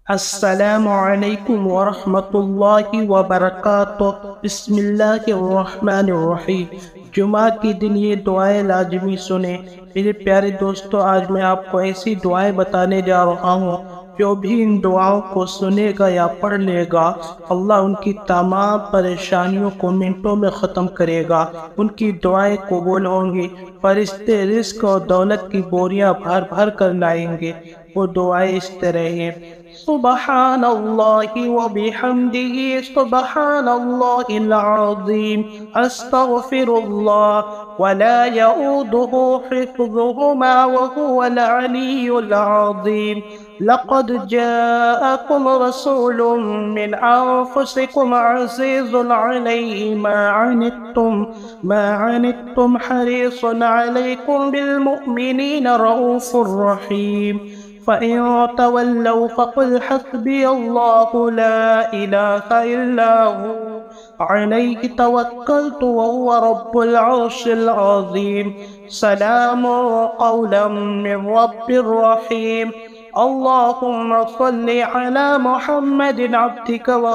अस्सलामु अलैकुम वरहमतुल्लाहि वबरकातुहू। बिस्मिल्लाहिर्रहमानिर्रहीम। जुमा के दिन ये दुआएं लाजमी सुने। मेरे प्यारे दोस्तों, आज मैं आपको ऐसी दुआएं बताने जा रहा हूँ, जो भी इन दुआओं को सुनेगा या पढ़ लेगा, अल्लाह उनकी तमाम परेशानियों को मिनटों में ख़त्म करेगा। उनकी दुआएं कबूल होंगी। फरिश्ते रिज़्क और दौलत की बोरियां भर भर कर लाएंगे। वो दुआएं इस तरह हैं। सुबहानल्लाहि व बिहम्दिही सुबहानल्लाहिल अज़ीम। अस्तग़फिरुल्लाह व ला यऊदुहु हिफ्ज़ुहुमा व हुवल अलियुल अज़ीम। लक़द जाअकुम रसूलुम मिन अन्फुसिकुम अज़ीज़ुन अलैहि मा अनित्तुम हरीसुन अलैकुम बिलमुमिनीना रऊफ़ुर रहीम। फ़इन तवल्लौ फ़क़ुल हस्बियल्लाहु ला इलाहा इल्ला हु अलैहि तवक्कलतु व हुव रब्बुल अर्शिल अज़ीम। सलामुन क़ौलन मिन रब्बिर रहीम। अल्लाहुम्मा सल्लि अला मुहम्मदिन अब्दिक व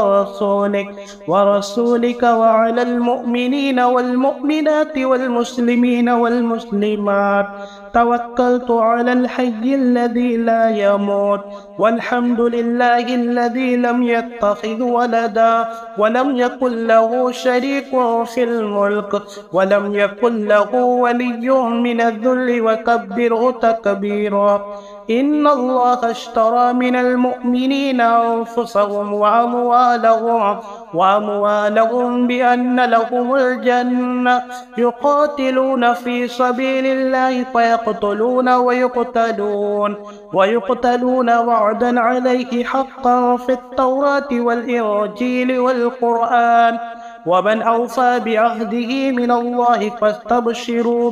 रसूलिक व अलल मुअ्मिनीना वल मुअ्मिनाति वल मुस्लिमीना वल मुस्लिमात। तवक्कलतु अलल हय्यिल्लज़ी ला यमूत। वल्हम्दुलिल्लाहिल्लज़ी लम यत्तखिज़ वलदा व लम यकुल लहु शरीकुन फिल मुल्क व लम यकुल लहु वलिय्युन मिनज़-ज़ुल्लि वकब्बिरहु तकबीरा। इन्नल्लाह अश्तरा मिनल मुअ्मिनीना अन्फुसहुम व अमवालहुम बिअन्न लहुमुल जन्नह युक़ातिलूना फ़ी सबीलिल्लाहि फ़यक़्तुलून व युक़तलून वअदन अलैहि हक़्क़न फ़ित-तौराति वल इंजीलि वल क़ुरआन। वमन औफ़ा बिअहदिही मिनल्लाहि फ़स्तबशिरू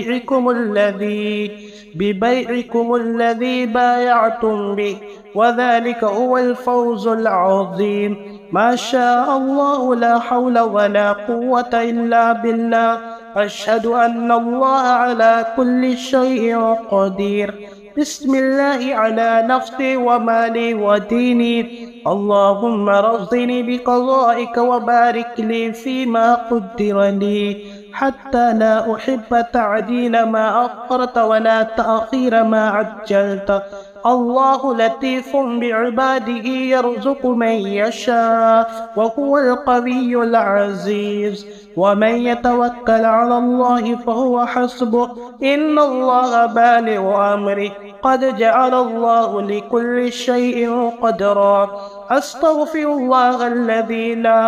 बिबैइकुमुल्लज़ी बायअतुम बिही वज़ालिका हुवल फ़ौज़ुल अज़ीम। मा शाअ अल्लाहु ला हौला वला कुव्वता इल्ला बिल्लाह। अशहदु अन्नल्लाह अला कुल्लि शैइन क़दीर। बिस्मिल्लाहि अला नफ्सी व माली व दीनी। अल्लाहुम्मा रज़्क़नी बिक़ज़ाइक व बारिक ली फ़ीमा क़ुद्दिर ली हत्ता ला उहिब्ब तअजील मा अख़रत वला तअख़ीर मा अज्जलत। अल्लाहु लतीफ़ुन बिइबादिही यर्ज़ुक़ु मन यशाअ व हुवल क़विय्युल अज़ीज़। वमन यतवक्कल अलल्लाहि फ़हुव हस्बुह। इन्नल्लाह बालिग़ु अम्रिही क़द जअलल्लाहु लिकुल्लि शैइन क़दरा। अस्तग़फ़िरुल्लाहल्लज़ी ला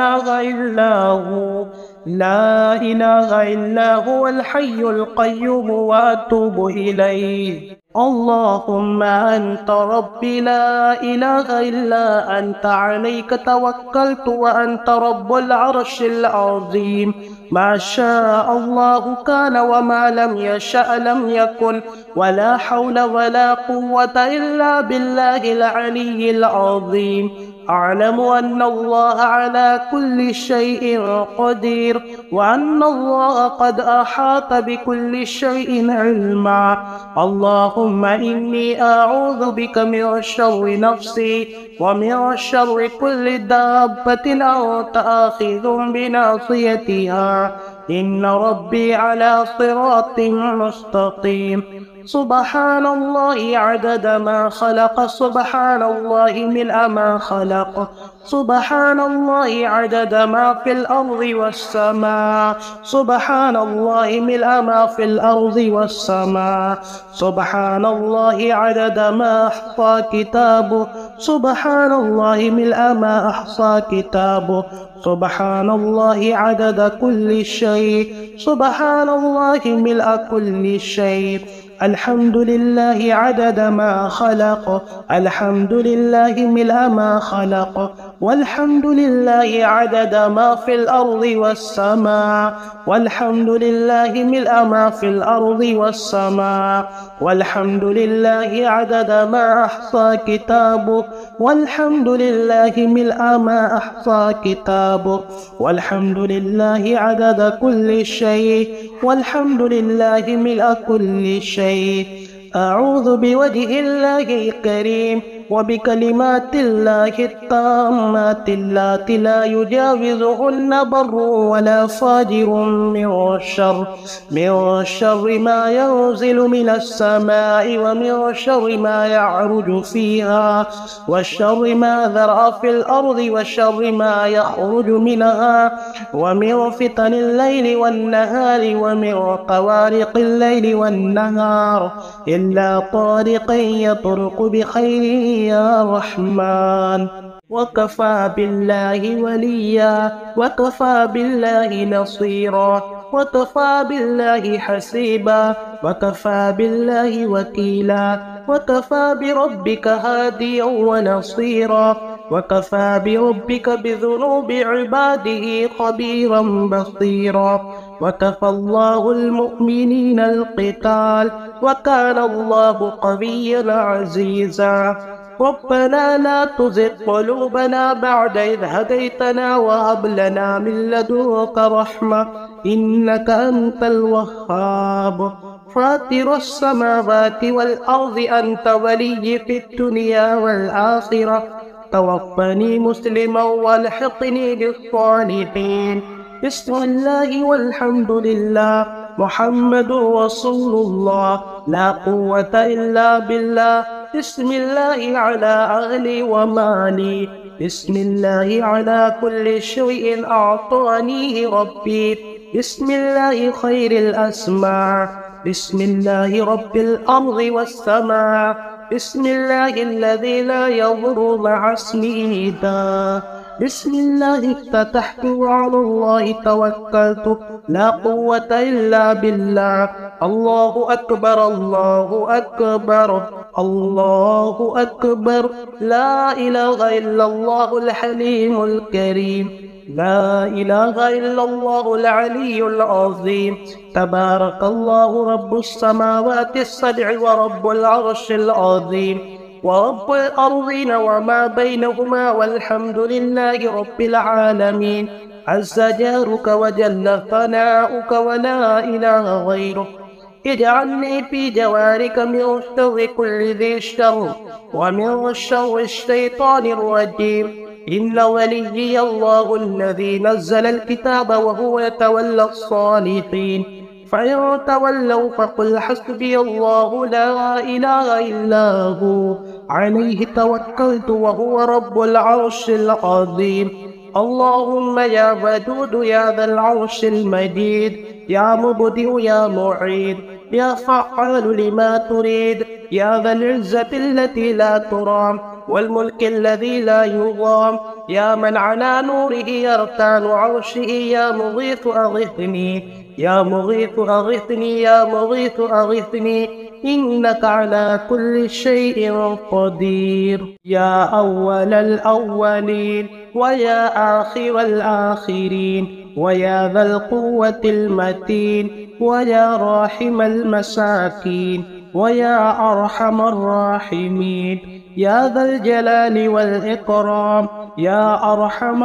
इलाहा इल्ला हुवल हय्युल क़य्यूम व अतूबु इलैहि। अल्लाहुम्मा अन्त रब्बी ला इलाहा इल्ला अन्त अलैका तवक्कलतु व अन्त रब्बुल अर्शिल अज़ीम। मा शाअ अल्लाहु कान व मा लम यशअ लम यकुन वला हौला वला कुव्वता इल्ला बिल्लाहिल अलिय्यिल अज़ीम। अअलमु अन्नल्लाह अला कुल्लि शैइन क़दीर व अन्नल्लाह क़द अहात बिकुल्लि शैइन इल्मा। अल्लाहुम्मा इन्नी अऊज़ु बिका मिन शर्रि नफ्सी व मिन शर्रि कुल्लि दाब्बतिन अन्त आख़िज़ुन बिनासियतिहा। इन्न रब्बी अला सिरातिन मुस्तक़ीम। सुब्हानल्लाहि अदद मा खलक़ सुब्हानल्लाहि मिल्अ मा खलक़। सुब्हानल्लाहि अदद मा फ़िल अर्ज़ि वस्समा। सुब्हानल्लाहि मिल्अ मा फ़िल अर्ज़ि वस्समा। सुब्हानल्लाहि अदद मा अहसा किताबुहु। सुब्हानल्लाहि मिल्अ मा अहसा किताबुहु। सुब्हानल्लाहि अदद कुल्लि शै। सुब्हानल्लाहि मिल्अ कुल्लि शै। अल्हम्दुलिल्लाहि अदद मा खलक़। अल्हम्दुलिल्लाहि मिल्अ मा खलक़। वल्हम्दुलिल्लाहि अदद मा फ़िल अर्ज़ि वस्समा। वल्हम्दुलिल्लाहि मिल्अ मा फ़िल अर्ज़ि वस्समा। वल्हम्दुलिल्लाहि अदद मा अहसा किताबुहु। वल्हम्दुलिल्लाहि मिल्अ मा अहसा किताबुहु। वल्हम्दुलिल्लाहि अदद कुल्लि शै। वल्हम्दुलिल्लाहि मिल्अ कुल्लि शै। अऊज़ु बिवजहिल्लाहिल करीम وبكلمات الله التامات اللاتي لا يجاوزهن بر ولا فاجر من شر ما ينزل من السماء ومن شر ما يعرج فيها وشر ما ذرأ في الأرض وشر ما يخرج منها ومن فتن الليل والنهار ومن طوارق الليل والنهار إلا طارقا يطرق بخير يا رحمن. وكفى بالله وليا وكفى بالله نصيرا وكفى بالله حسيبا وكفى بالله وكيلا وكفى بربك هاديا ونصيرا وكفى بربك بذنوب عباده خبيرا بصيرا وكفى الله المؤمنين القتال وكان الله قويا عزيزا. ربنا لا تزغ قلوبنا بعد إذ هديتنا وهب لنا من لدنك رحمة إنك أنت الوهاب. فاطر السماوات والأرض أنت ولي في الدنيا والآخرة توفني مسلما والحقني بالصالحين. بسم الله والحمد لله محمد رسول الله لا قوة إلا بالله. بسم الله على أهلي ومالي بسم الله على كل شيء أعطانيه ربي. بسم الله خير الأسماء بسم الله رب الأرض والسماء بسم الله الذي لا يضر مع اسمه داء. بسم الله افتتحت وعلى الله توكلت لا قوة إلا بالله. الله أكبر الله أكبر الله أكبر لا إله إلا الله الحليم الكريم لا إله إلا الله العلي العظيم. تبارك الله رب السماوات السبع ورب العرش العظيم ورب الأرضين وما بينهما والحمد لله رب العالمين. عز جارك وجل ثناؤك ولا إله غيرك. اجعلني في جوارك من شر كل ذي شر ومن شر الشيطان الرجيم. إن وليي الله الذي نزل الكتاب وهو يتولى الصالحين. فإن تولوا فقل حسبي الله لا إله إلا هو عليه توكلت وهو رب العرش العظيم. اللهم يا ودود يا ذا العرش المجيد يا مبدئ يا معيد يا فعال لما تريد يا ذا العزة التي لا ترام والملك الذي لا يضام يا من على نوره يرتان عرشه يا مغيث أغثني يا مغيث أغثني يا مغيث أغثني إنك على كل شيء قدير. يا أول الأولين ويا آخر الآخرين ويا ذا القوة المتين ويا راحم المساكين ويا أرحم الراحمين يا ذا الجلال والإكرام يا أرحم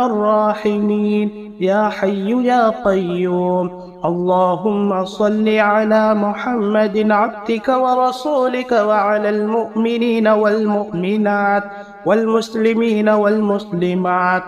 الراحمين يا حي يا قيوم. اللهم صل على محمد عبدك ورسولك وعلى المؤمنين والمؤمنات والمسلمين والمسلمات.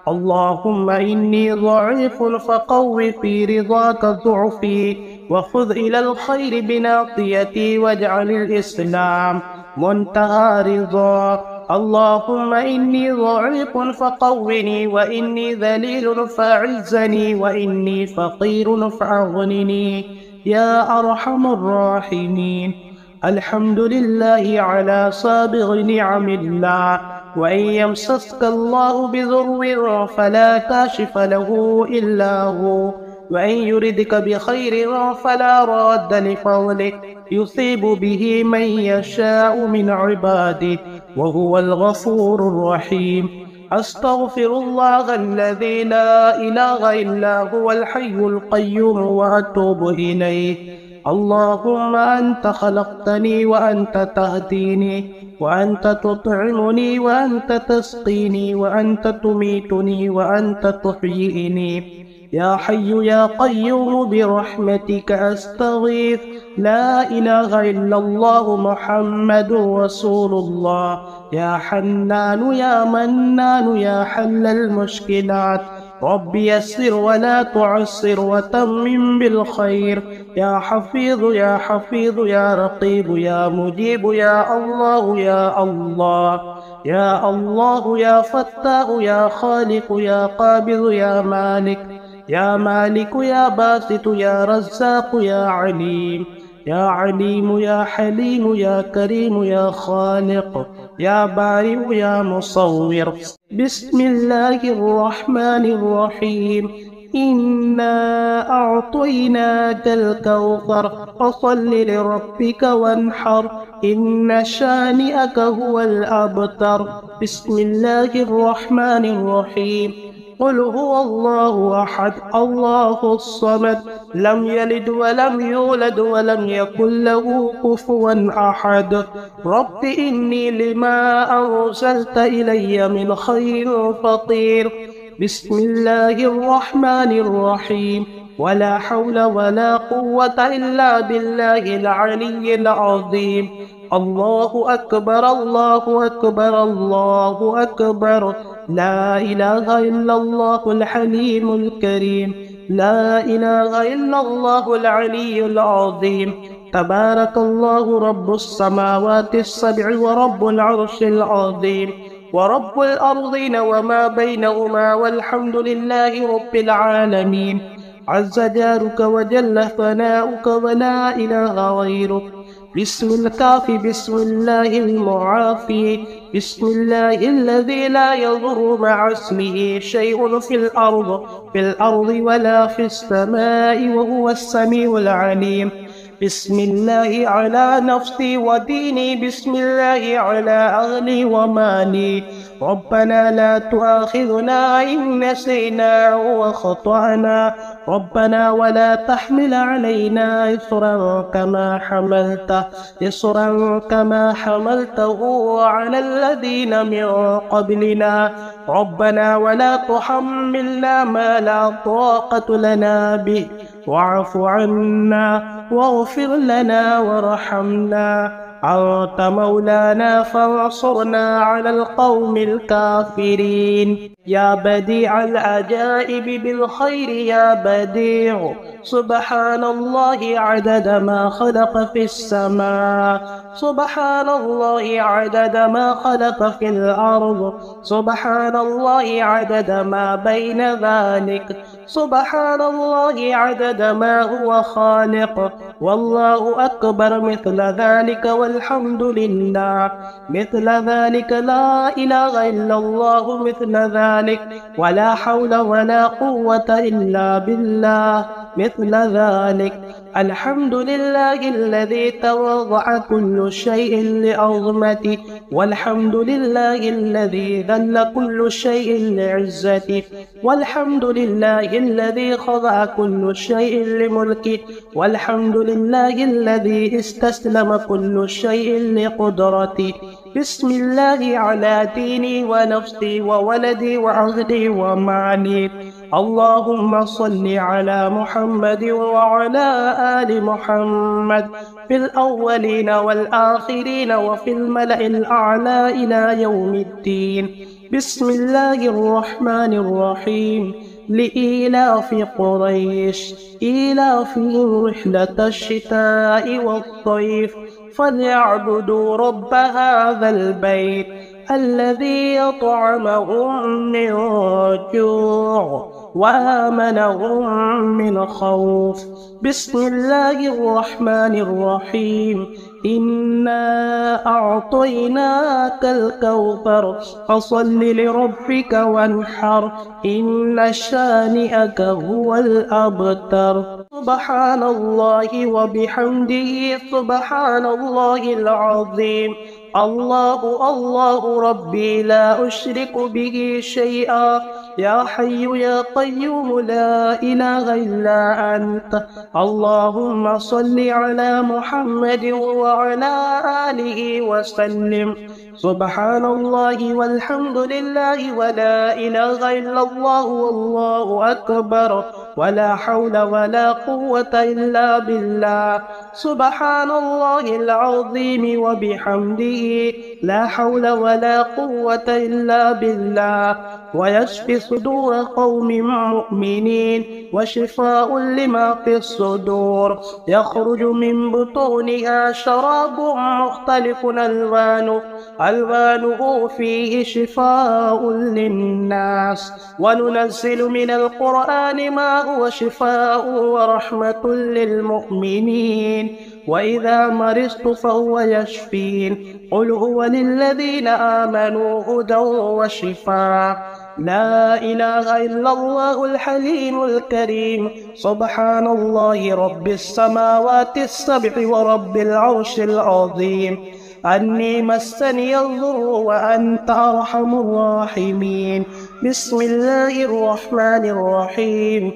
اللهم إني ضعيف فقو في رضاك ضعفي وخذ إلى الخير بناصيتي واجعل الإسلام منتهى رضا. اللهم إني ضعيف فقوني وإني ذليل فأعزني وإني فقير فأغنني يا أرحم الراحمين. الحمد لله على سابغ نعم الله. وإن يمسسك الله بضر فلا كاشف له إلا هو وإن يردك بخير فلا راد لفضله يصيب به من يشاء من عباده وهو الغفور الرحيم. أستغفر الله الذي لا إله إلا هو الحي القيوم وأتوب إليه. اللهم أنت خلقتني وأنت تهديني وأنت تطعمني وأنت تسقيني وأنت تميتني وأنت تحييني. يا حي يا قيوم برحمتك أستغيث. لا إله إلا الله محمد رسول الله. يا حنان يا منان يا حل المشكلات، رب يسر ولا تعسر وتمم بالخير. يا حفيظ يا حفيظ يا رقيب يا مجيب يا الله يا الله. يا الله يا فتاح يا خالق يا قابض يا مالك. يا مالك يا باسط يا رزاق يا عليم. يا عليم يا حليم يا كريم يا خالق يا بارئ يا مصور. بسم الله الرحمن الرحيم. إنا أعطيناك الكوثر فصل لربك وانحر إن شانئك هو الأبتر. بسم الله الرحمن الرحيم. قل هو الله أحد الله الصمد لم يلد ولم يولد ولم يكن له كفوا أحد. رب إني لما أرسلت إلي من خير فقير. بسم الله الرحمن الرحيم. ولا حول ولا قوة إلا بالله العلي العظيم. الله أكبر الله أكبر الله أكبر. لا إله إلا الله الحليم الكريم. لا إله إلا الله العلي العظيم. تبارك الله رب السماوات السبع ورب العرش العظيم ورب الأرضين وما بينهما والحمد لله رب العالمين. عز جارك وجل ثناؤك ولا إله غيرك. بسم الكاف بسم الله المعافي. بسم الله الذي لا يضر مع اسمه شيء في الأرض ولا في السماء وهو السميع العليم. بسم الله على نفسي وديني. بسم الله على أهلي ومالي. ربنا لا تؤاخذنا إن نسينا أو أخطأنا. ربنا ولا تحمل علينا إصرا كما حملته على الذين من قبلنا. ربنا ولا تحملنا ما لا طاقة لنا به واعف عنا واغفر لنا وارحمنا. أنت مولانا فانصرنا على القوم الكافرين. يا بديع العجائب بالخير يا بديع. سبحان الله عدد ما خلق في السماء. سبحان الله عدد ما خلق في الأرض. سبحان الله عدد ما بين ذلك. سبحان الله عدد ما هو خالق. والله أكبر مثل ذلك والحمد لله مثل ذلك. لا إله إلا الله مثل ذلك. ولا حول ولا قوة إلا بالله مثل ذلك. الحمد لله الذي تواضع كل شيء لعظمته. والحمد لله الذي ذل كل شيء لعزته. والحمد لله الذي خضع كل شيء لملكه. والحمد لله الذي استسلم كل شيء لقدرته. بسم الله على ديني ونفسي وولدي وعهدي ومالي. اللهم صل على محمد وعلى آل محمد في الأولين والآخرين وفي الملأ الأعلى إلى يوم الدين. بسم الله الرحمن الرحيم. لإيلاف قريش إيلافهم رحلة الشتاء والصيف فليعبدوا رب هذا البيت الذي يطعمهم من جوع وآمنهم من خوف. بسم الله الرحمن الرحيم. إنا أعطيناك الكوثر فصل لربك وانحر إن شانئك هو الأبتر. سبحان الله وبحمده سبحان الله العظيم. الله الله ربي لا أشرك به شيئا. يا حي يا قيوم لا إله إلا أنت. اللهم صل على محمد وعلى آله وسلم. سبحان الله والحمد لله ولا إله إلا الله والله أكبر ولا حول ولا قوة إلا بالله سبحان الله العظيم وبحمده لا حول ولا قوة إلا بالله ويشفي صدور قوم مؤمنين وشفاء لما في الصدور يخرج من بطونها شراب مختلف ألوانه فيه شفاء للناس وننزل من القرآن ما هو شفاء ورحمة للمؤمنين وإذا مرضت فهو يشفين قل هو للذين آمنوا هدى وشفاء لا إله إلا الله الحليم الكريم سبحان الله رب السماوات السبع ورب العرش العظيم أني مسني الضر وأنت أرحم الراحمين بسم الله الرحمن الرحيم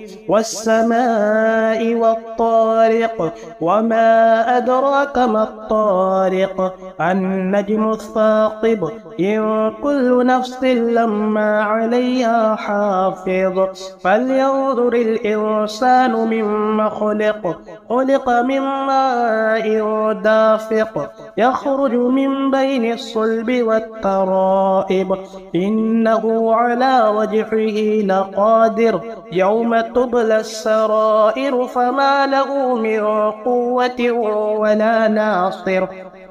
والسماء والطارق وما أدراك ما الطارق النجم الثاقب إن كل نفس لما عليها حافظ فلينظر الإنسان مما خلق من ماء دافق يخرج من بين الصلب والترائب إنه على وجهه لقادر يوم تبلى السرائر فما له من قوة ولا ناصر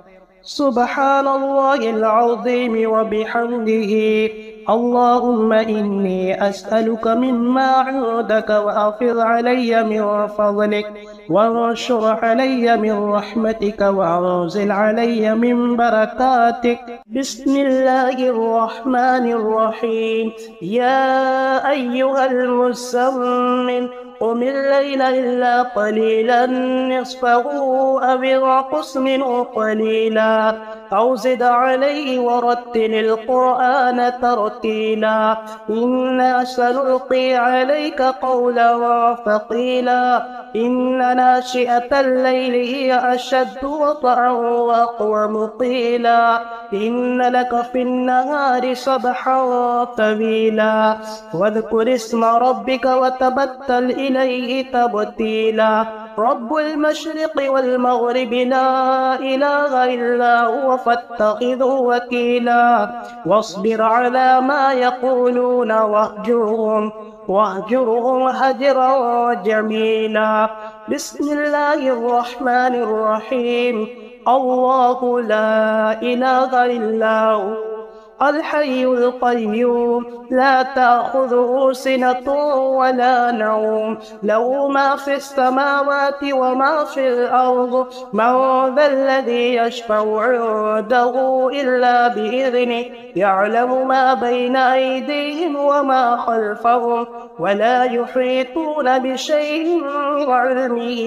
سبحان الله العظيم وبحمده اللهم إني أسألك مما عندك وأفض علي من فضلك وانشر علي من رحمتك وأنزل علي من بركاتك بسم الله الرحمن الرحيم يا أيها المزمل قم الليل إلا قليلا نصفه أو انقص منه قليلا أو زد عليه ورتل القرآن ترتيلا إنا سنلقي عليك قولا ثقيلا إن ناشئة الليل هي أشد وطئا وأقوم قيلا إن لك في النهار سبحا طويلا واذكر اسم ربك وتبتل إليه تبتيلا رب المشرق والمغرب لا إله إلا هو فاتخذه وكيلا واصبر على ما يقولون واهجرهم هجرا جميلا بسم الله الرحمن الرحيم الله لا إله إلا هو الحي القيوم لا تأخذه سنة ولا نوم له ما في السماوات وما في الأرض من ذا الذي يشفع عنده إلا بإذنه يعلم ما بين أيديهم وما خلفهم ولا يحيطون بشيء من علمه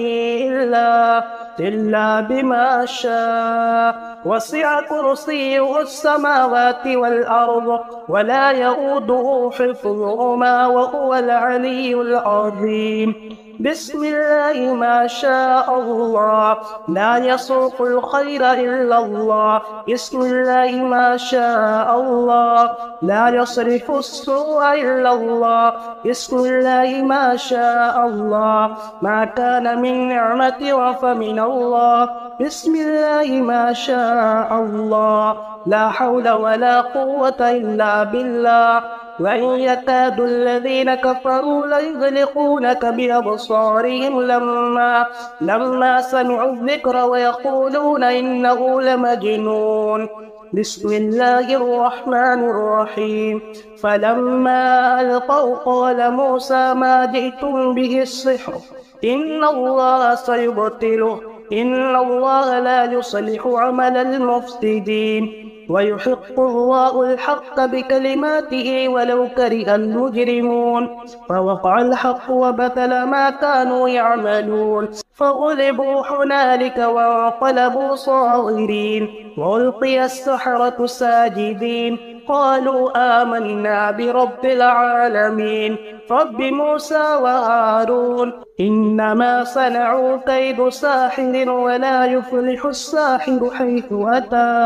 إلا بما شاء وسع كرسيه السماوات والأرض ولا يؤوده حفظهما وهو العلي العظيم بسم الله ما شاء الله لا يسوق الخير إلا الله بسم الله ما شاء الله لا يصرف السوء إلا الله بسم الله ما شاء الله ما كان من نعمة فمن الله بسم الله ما شاء الله لا حول ولا قوة إلا بالله وإن يكاد الذين كفروا ليزلقونك بأبصارهم لما سمعوا الذكر ويقولون إنه لمجنون بسم الله الرحمن الرحيم فلما ألقوا قال موسى ما جئتم به السحر إن الله سيبطله إن الله لا يصلح عمل المفسدين ويحق الله الحق بكلماته ولو كره المجرمون فوقع الحق وبطل ما كانوا يعملون فغلبوا هنالك وانقلبوا صاغرين وألقي السحرة ساجدين قالوا آمنا برب العالمين رب موسى وهارون إنما صنعوا كيد ساحر ولا يفلح الساحر حيث أتى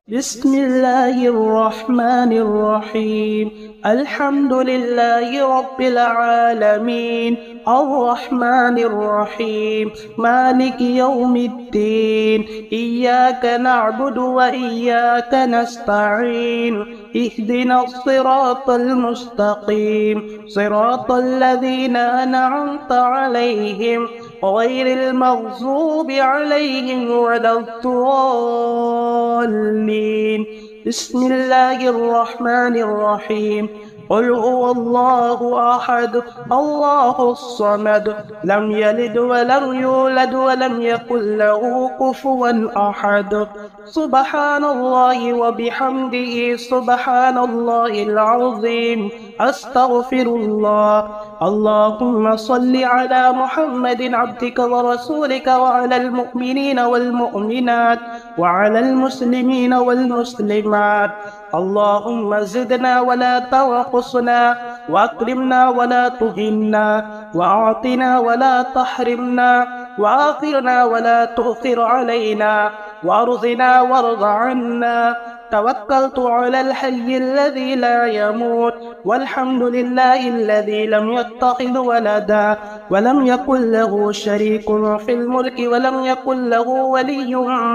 بسم الله الرحمن الرحيم. الحمد لله رب العالمين، الرحمن الرحيم، مالك يوم الدين، إياك نعبد وإياك نستعين، اهدنا الصراط المستقيم، صراط الذين أنعمت عليهم غير المغضوب عليهم ولا الضالين. بسم الله الرحمن الرحيم. قل هو الله أحد الله الصمد لم يلد ولم يولد ولم يكن له كفوا أحد. سبحان الله وبحمده سبحان الله العظيم. أستغفر الله. اللهم صل على محمد عبدك ورسولك وعلى المؤمنين والمؤمنات وعلى المسلمين والمسلمات. اللهم زدنا ولا تنقصنا، وأكرمنا ولا تهنا، وأعطنا ولا تحرمنا، وآثرنا ولا تؤثر علينا، وأرضنا وارض عنا. توكلت على الحي الذي لا يموت، والحمد لله الذي لم يتخذ ولدا ولم يكن له شريك في الملك ولم يكن له ولي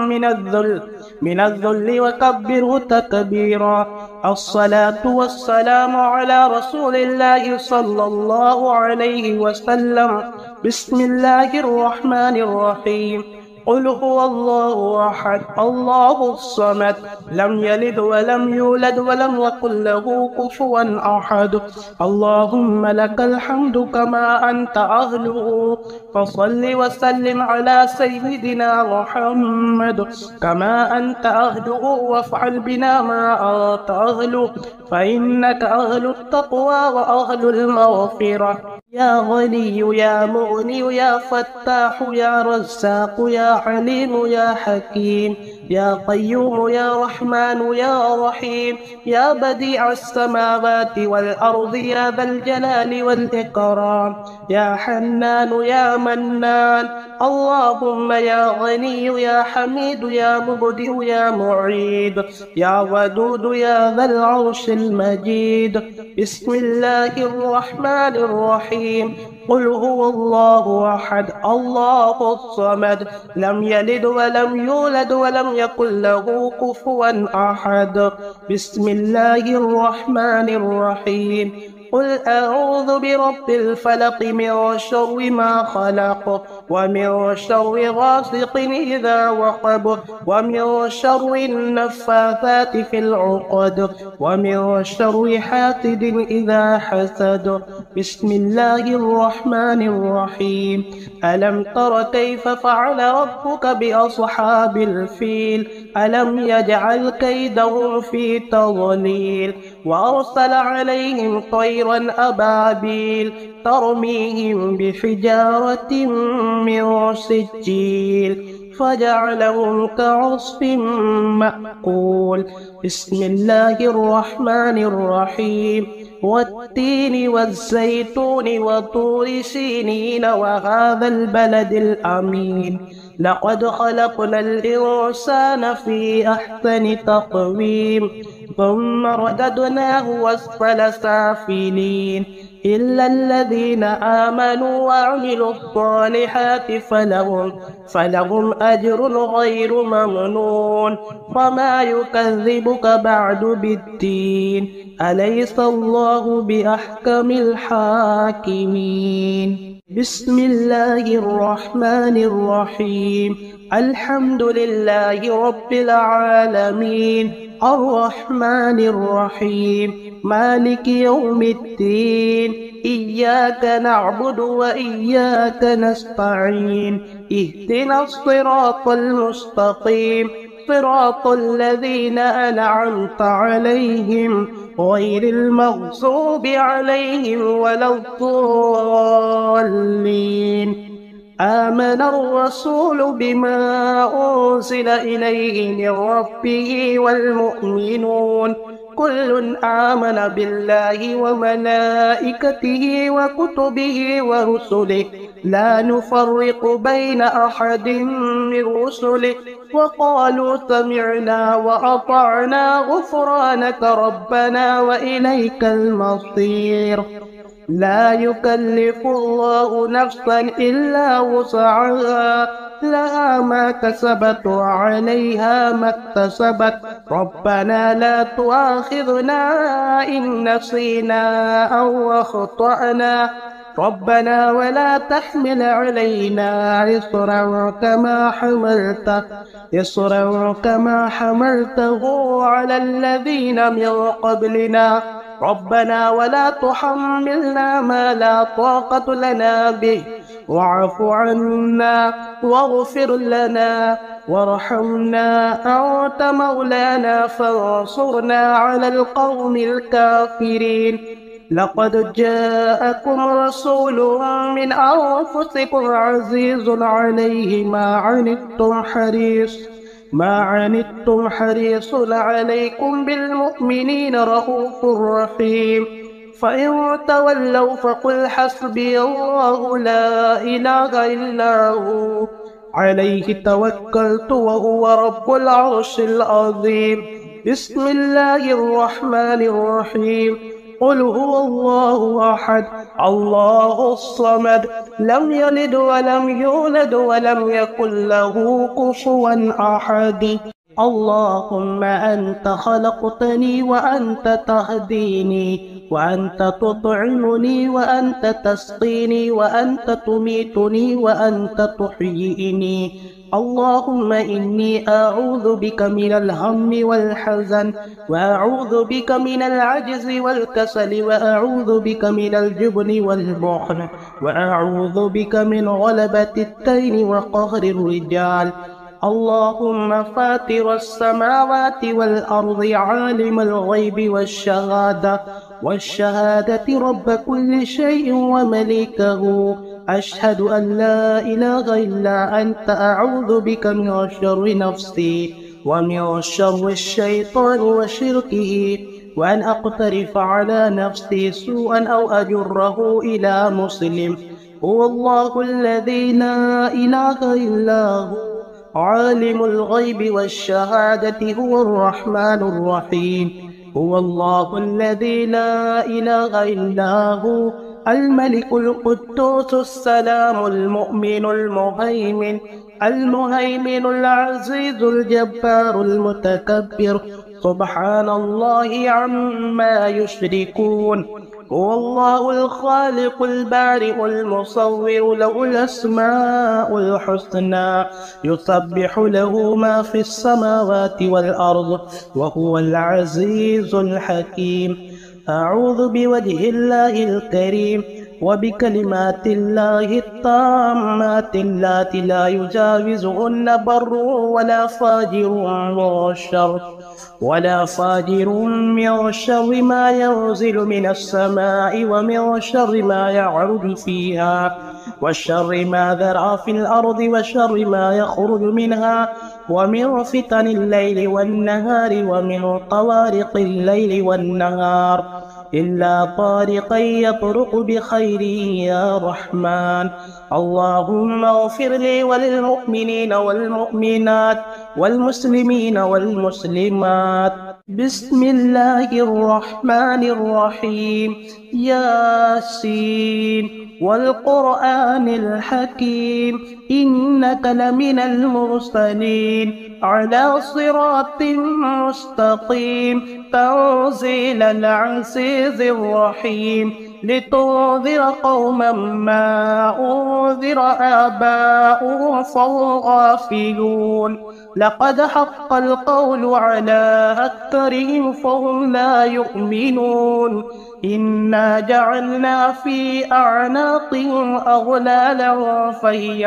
من الذل وكبره تكبيرا. الصلاة والسلام على رسول الله صلى الله عليه وسلم. بسم الله الرحمن الرحيم. قل هو الله أحد الله الصمد لم يلد ولم يولد ولم يكن له كفوا أحد. اللهم لك الحمد كما أنت أهله، فصل وسلم على سيدنا محمد كما أنت أهله، وافعل بنا ما أنت أهله، فإنك أهل التقوى وأهل المغفرة. يا غني يا مغني يا فتاح يا رزاق يا حليم يا حكيم يا قيوم يا رحمن يا رحيم يا بديع السماوات والأرض يا ذا الجلال والإكرام يا حنان يا منان. اللهم يا غني يا حميد يا مبدئ يا معيد يا ودود يا ذا العرش المجيد. بسم الله الرحمن الرحيم. قل هو الله أحد الله الصمد لم يلد ولم يولد ولم يكن له كفوا أحد. بسم الله الرحمن الرحيم. قل أعوذ برب الفلق من شر ما خلق ومن شر غاسق إذا وقب ومن شر النفاثات في العقد ومن شر حاسد إذا حسد. بسم الله الرحمن الرحيم. ألم تر كيف فعل ربك بأصحاب الفيل؟ ألم يجعل كيدهم في تضليل وأرسل عليهم طيرا أبابيل ترميهم بحجارة من سجيل فجعلهم كعصف مأكول. بسم الله الرحمن الرحيم. والتين والزيتون وطور سينين وهذا البلد الأمين. لقد خلقنا الإنسان في أحسن تقويم ثم رددناه أسفل سافلين إلا الذين آمنوا وعملوا الصالحات فلهم أجر غير ممنون. فما يكذبك بعد بالدين؟ أليس الله بأحكم الحاكمين؟ بسم الله الرحمن الرحيم. الحمد لله رب العالمين الرحمن الرحيم مالك يوم الدين. إياك نعبد وإياك نستعين اهدنا الصراط المستقيم صراط الذين أنعمت عليهم غير المغضوب عليهم ولا الضالين. آمن الرسول بما أنزل إليه من ربه والمؤمنون كل آمن بالله وملائكته وكتبه ورسله لا نفرق بين أحد من رسله وقالوا سمعنا وأطعنا غفرانك ربنا وإليك المصير. لا يكلف الله نفسا إلا وسعها لها ما كسبت وعليها ما اكتسبت ربنا لا تؤاخذنا إن نسينا أو أخطأنا ربنا ولا تحمل علينا إصرا كما حملته على الذين من قبلنا ربنا ولا تحملنا ما لا طاقة لنا به واعف عنا واغفر لنا وارحمنا أنت مولانا فانصرنا على القوم الكافرين. لقد جاءكم رسول من أنفسكم عزيز عليه ما عنتم حريص عليكم بالمؤمنين رؤوف رحيم. فإن تولوا فقل حسبي الله لا إله إلا هو عليه توكلت وهو رب العرش العظيم. بسم الله الرحمن الرحيم. قل هو الله أحد الله الصمد لم يلد ولم يولد ولم يكن له كفوا أحد. اللهم أنت خلقتني وأنت تهديني وأنت تطعمني وأنت تسقيني وأنت تميتني وأنت تحييني. اللهم إني أعوذ بك من الهم والحزن وأعوذ بك من العجز والكسل وأعوذ بك من الجبن والبخل وأعوذ بك من غلبة الدين وقهر الرجال. اللهم فاطر السماوات والأرض عالم الغيب والشهادة رب كل شيء ومليكه أشهد أن لا إله إلا أنت أعوذ بك من شر نفسي ومن شر الشيطان وشركه وأن أقترف على نفسي سوءا أو أجره إلى مسلم. هو الله الذي لا إله إلا هو عالم الغيب والشهادة هو الرحمن الرحيم. هو الله الذي لا إله إلا هو الملك القدوس السلام المؤمن المهيمن العزيز الجبار المتكبر سبحان الله عما يشركون. هو الله الخالق البارئ المصور له الأسماء الحسنى يسبح له ما في السماوات والأرض وهو العزيز الحكيم. أعوذ بوجه الله الكريم وبكلمات الله التامات اللاتي لا يجاوزهن بر ولا فاجر من شر ما ينزل من السماء ومن شر ما يعرج فيها وشر ما ذرع في الأرض وشر ما يخرج منها ومن فتن الليل والنهار ومن طوارق الليل والنهار إلا طارقا يطرق بخير يا رحمن. اللهم اغفر لي وللمؤمنين والمؤمنات والمسلمين والمسلمات. بسم الله الرحمن الرحيم. ياسين والقرآن الحكيم إنك لمن المرسلين على صراط مستقيم تنزيل العزيز الرحيم لتنذر قوما ما أنذر آباؤهم فهم غافلون. لقد حق القول على أكثرهم فهم لا يؤمنون. إنا جعلنا في أعناقهم أغلالا فهي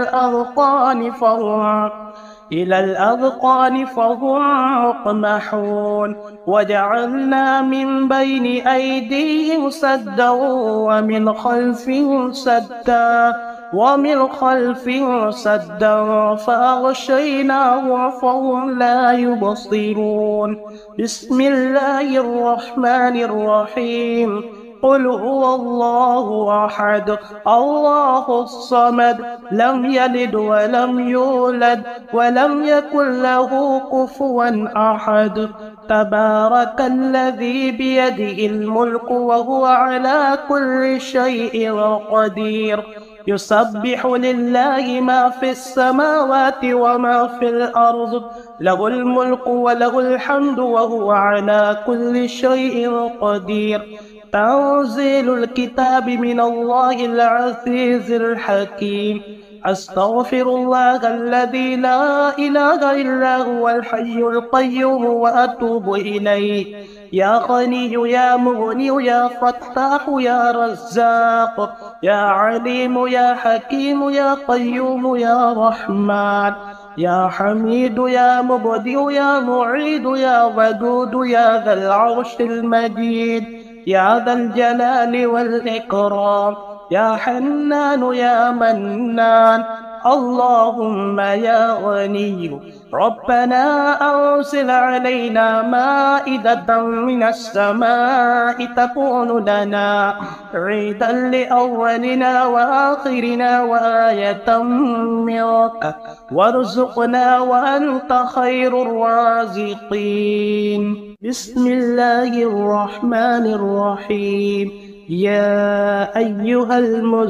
إلى الأذقان فهم مقمحون. وجعلنا من بين أيديهم سدا ومن خلفهم سدا ومن خلفهم سدا فأغشيناهم فهم لا يبصرون. بسم الله الرحمن الرحيم. قل هو الله أحد الله الصمد لم يلد ولم يولد ولم يكن له كفوا أحد. تبارك الذي بيده الملك وهو على كل شيء قدير. يسبح لله ما في السماوات وما في الأرض له الملك وله الحمد وهو على كل شيء قدير. تنزيل الكتاب من الله العزيز الحكيم. أستغفر الله الذي لا إله إلا هو الحي القيوم وأتوب إليه. يا غني يا مغني يا فتاح يا رزاق يا عليم يا حكيم يا قيوم يا رحمن يا حميد يا مبدئ يا معيد يا ودود يا ذا العرش المجيد يا ذا الجلال والإكرام يا حنان يا منان. اللهم يا غني ربنا أرسل علينا مائدة من السماء تكون لنا عيدا لأولنا وآخرنا وآية منك وارزقنا وأنت خير الرازقين. بسم الله الرحمن الرحيم. يا أيها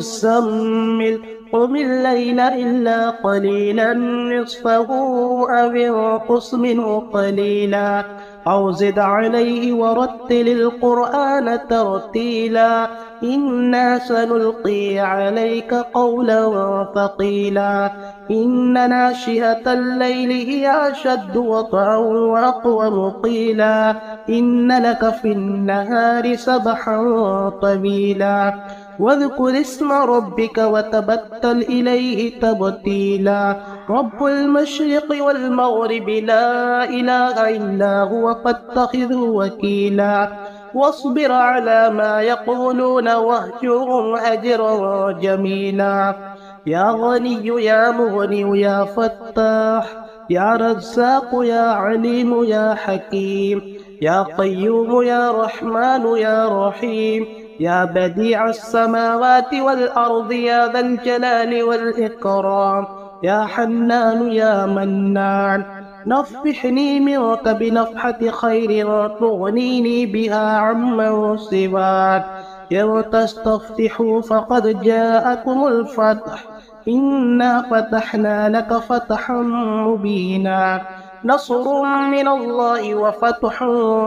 المزمل قم الليل إلا قليلا نصفه أو انقص منه قليلا أو زد عليه ورتل القرآن ترتيلا. إنا سنلقي عليك قولا ثقيلا. إن ناشئة الليل هي أشد وطئا وأقوم قيلا. إن لك في النهار سبحا طويلا. واذكر اسم ربك وتبتل إليه تبتيلا. رب المشرق والمغرب لا إله إلا هو فاتخذه وكيلا. واصبر على ما يقولون واهجرهم هجرا جميلا. يا غني يا مغني يا فتاح يا رزاق يا عليم يا حكيم يا قيوم يا رحمن يا رحيم يا بديع السماوات والأرض يا ذا الجلال والإكرام يا حنان يا منان. نفحني منك بنفحة خير تغنيني بها عمن سواك. يوم تستفتحوا فقد جاءكم الفتح. إنا فتحنا لك فتحا مبينا. نصر من الله وفتح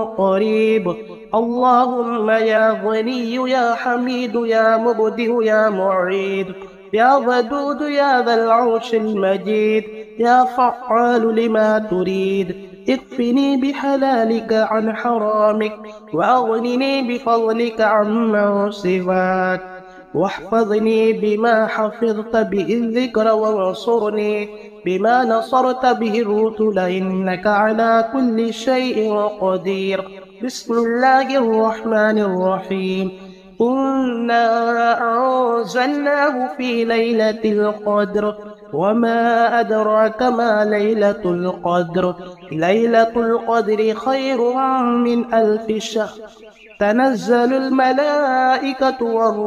قريب. اللهم يا غني يا حميد يا مبدئ يا معيد يا ودود يا ذا العرش المجيد يا فعال لما تريد. اكفني بحلالك عن حرامك وأغنني بفضلك عمن سواك. واحفظني بما حفظت به الذكر وانصرني بما نصرت به الرسل إنك على كل شيء قدير. بسم الله الرحمن الرحيم. إنا أنزلناه في ليلة القدر وما أدراك ما ليلة القدر. ليلة القدر خير من 1000 شهر. تنزل الملائكة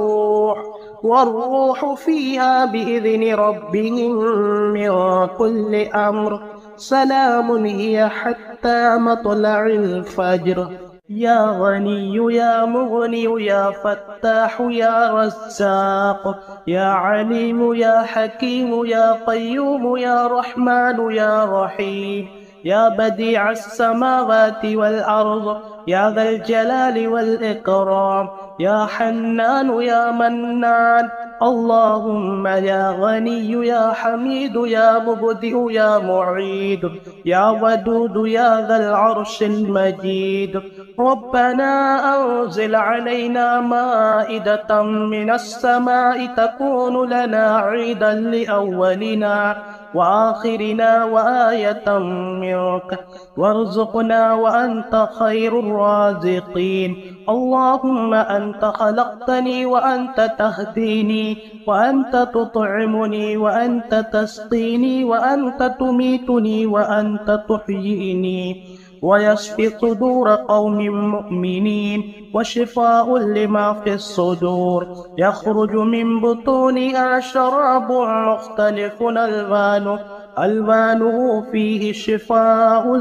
والروح فيها بإذن ربهم من كل أمر. سلام هي حتى مطلع الفجر. يا غني يا مغني يا فتاح يا رزاق يا عليم يا حكيم يا قيوم يا رحمن يا رحيم يا بديع السماوات والأرض يا ذا الجلال والإكرام يا حنان يا منان. اللهم يا غني يا حميد يا مبدئ يا معيد يا ودود يا ذا العرش المجيد. ربنا أنزل علينا مائدة من السماء تكون لنا عيدا لأولنا وآخرنا وآية منك وارزقنا وأنت خير الرازقين. اللهم أنت خلقتني وأنت تهديني وأنت تطعمني وأنت تسقيني وأنت تميتني وأنت تحييني ويشفي صدور قوم مؤمنين وشفاء لما في الصدور. يخرج من بطونها شراب مختلف ألوانه فيه شفاء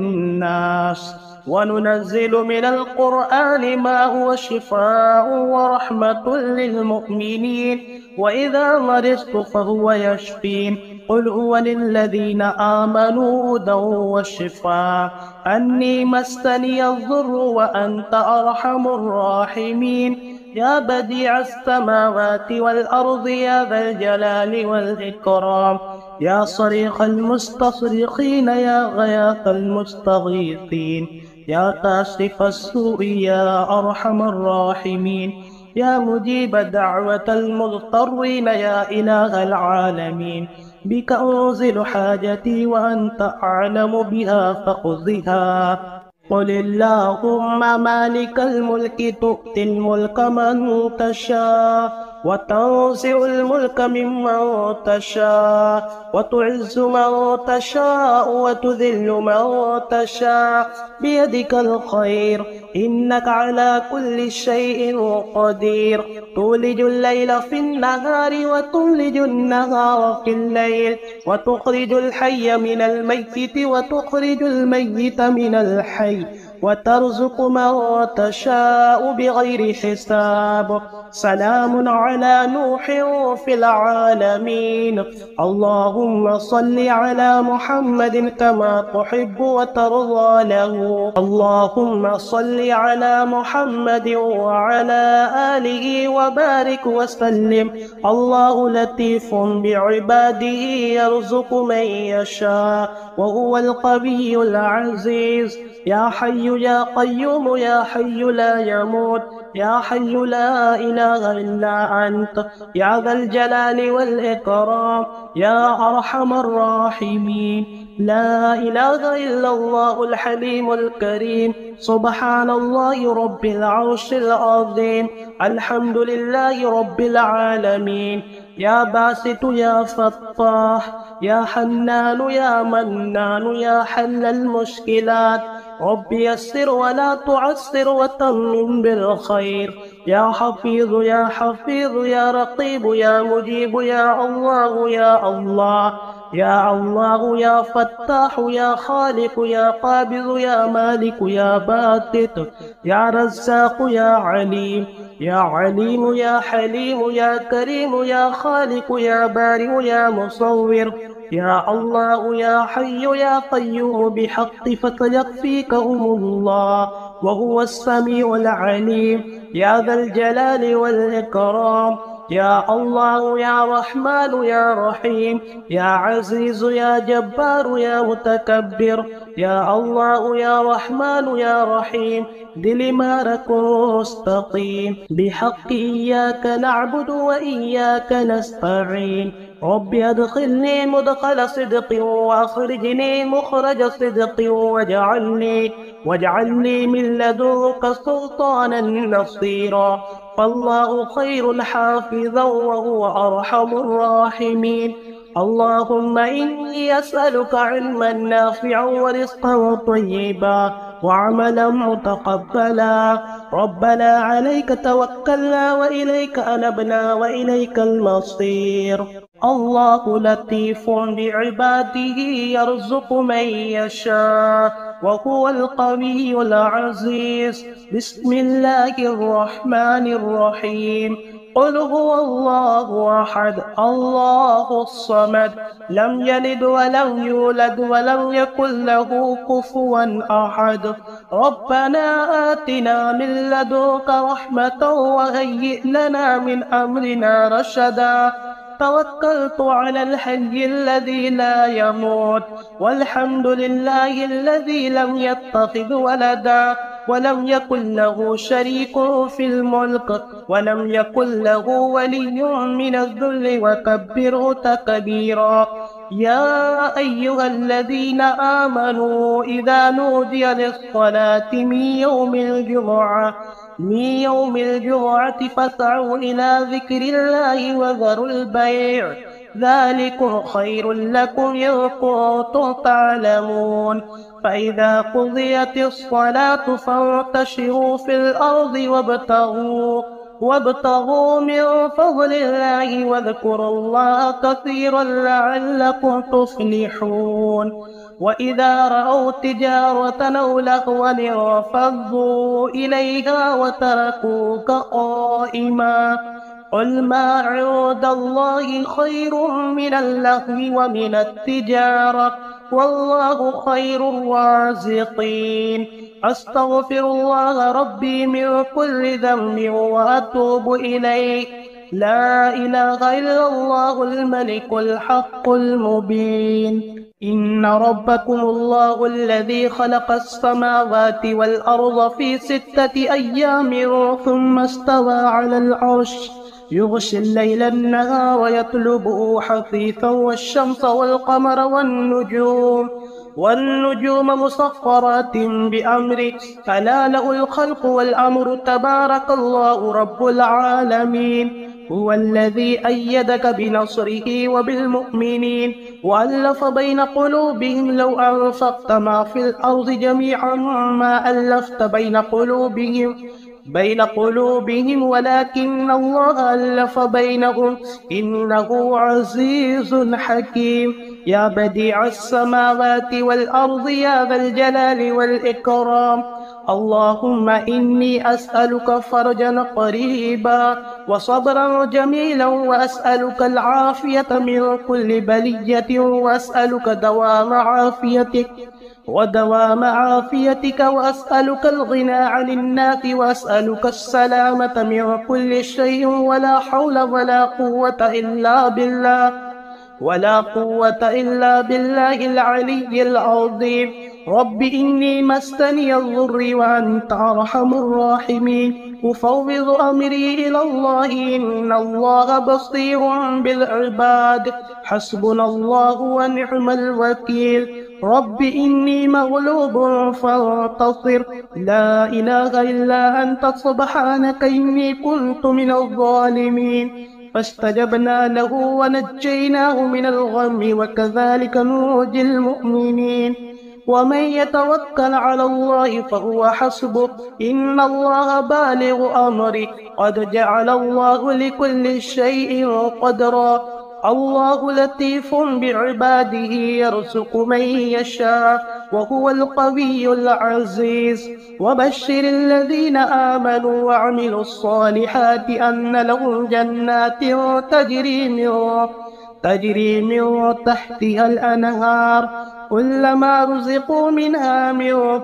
للناس. وننزل من القرآن ما هو شفاء ورحمة للمؤمنين وإذا مرضت فهو يشفين. قل هو للذين آمنوا هدى وشفاء. أني مسني الضر وأنت أرحم الراحمين. يا بديع السماوات والأرض يا ذا الجلال والإكرام. يا صريخ المستصرخين يا غياث المستغيثين. يا كاشف السوء يا أرحم الراحمين. يا مجيب دعوة المضطرين يا إله العالمين. بك أنزل حاجتي وأنت أعلم بها فخذها. قل اللهم مالك الملك تؤتي الملك من تشاء وتنزع الملك ممن تشاء وتعز من تشاء وتذل من تشاء بيدك الخير إنك على كل شيء قدير. تولج الليل في النهار وتولج النهار في الليل وتخرج الحي من الميت وتخرج الميت من الحي وترزق من تشاء بغير حساب. سلام على نوح في العالمين. اللهم صل على محمد كما تحب وترضى له. اللهم صل على محمد وعلى آله وبارك وسلم. الله لطيف بعباده يرزق من يشاء وهو القوي العزيز. يا حي يا قيوم يا حي لا يموت يا حي لا إله إلا أنت يا ذا الجلال والإكرام يا أرحم الراحمين. لا إله إلا الله الحليم الكريم. سبحان الله رب العرش العظيم. الحمد لله رب العالمين. يا باسط يا فتاح يا حنان يا منان يا حل المشكلات. رب يسر ولا تعسر وتمم بالخير. يا حفيظ يا حفيظ يا رقيب يا مجيب يا الله يا الله يا الله يا فتاح يا خالق يا قابض يا مالك يا باسط يا رزاق يا عليم يا عليم يا حليم يا كريم يا خالق يا بارئ يا مصور. يا الله يا حي يا قيوم بحق فسيكفيكهم الله وهو السميع العليم. يا ذا الجلال والإكرام. يا الله يا رحمن يا رحيم يا عزيز يا جبار يا متكبر. يا الله يا رحمن يا رحيم دلمارك مستقيم بحق إياك نعبد وإياك نستعين. رب أدخلني مدخل صدق وأخرجني مخرج صدق واجعلني من لدنك سلطانا نصيرا. فالله خير حافظا وهو أرحم الراحمين. اللهم إني أسألك علما نافعا ورزقا طيبا وعملا متقبلا. ربنا عليك توكلنا وإليك أنبنا وإليك المصير. الله لطيف بعباده يرزق من يشاء وهو القوي العزيز. بسم الله الرحمن الرحيم. قل هو الله أحد الله الصمد لم يلد ولم يولد ولم يكن له كفوا أحد. ربنا آتنا من لدنك رحمة وهيئ لنا من أمرنا رشدا. توكلت على الحي الذي لا يموت والحمد لله الذي لم يتخذ ولدا ولم يكن له شريك في الملك ولم يكن له ولي من الذل وكبره تكبيرا. يا أيها الذين آمنوا إذا نودي للصلاة من يوم الجمعة فاسعوا إلى ذكر الله وذروا البيع ذلكم خير لكم إن كنتم تعلمون فإذا قضيت الصلاة فانتشروا في الأرض وابتغوا من فضل الله واذكروا الله كثيرا لعلكم تفلحون وإذا رأوا تجارة أو لهوا انفضوا إليها وتركوك قائما قل ما عند الله خير من اللهو ومن التجارة والله خير الرازقين أستغفر الله ربي من كل ذنب وأتوب إليه لا إله إلا الله الملك الحق المبين إن ربكم الله الذي خلق السماوات والأرض في 6 أيام ثم استوى على العرش يغشي الليل النهار ويطلبه حثيثا والشمس والقمر والنجوم مسخرات بأمره ألا له الخلق والأمر تبارك الله رب العالمين هو الذي أيدك بنصره وبالمؤمنين وألف بين قلوبهم لو أنفقت ما في الأرض جميعا ما ألفت بين قلوبهم ولكن الله ألف بينهم إنه عزيز حكيم يا بديع السماوات والأرض يا ذا الجلال والإكرام اللهم إني أسألك فرجا قريبا وصبرا جميلا وأسألك العافية من كل بلية وأسألك دوام عافيتك وأسألك الغنى عن الناس وأسألك السلامة من كل شيء ولا حول ولا قوة إلا بالله العلي العظيم رب إني مسني الضر وأنت أرحم الراحمين أفوض أمري إلى الله إن الله بصير بالعباد حسبنا الله ونعم الوكيل رب إني مغلوب فانتصر لا إله إلا أنت سبحانك إني كنت من الظالمين فاستجبنا له ونجيناه من الغم وكذلك ننجي المؤمنين ومن يتوكل على الله فهو حسبه إن الله بالغ أمره قد جعل الله لكل شيء قدرا الله لطيف بعباده يرزق من يشاء وهو القوي العزيز وبشر الذين آمنوا وعملوا الصالحات أن لهم جنات تجري من تحتها الأنهار كلما رزقوا منها من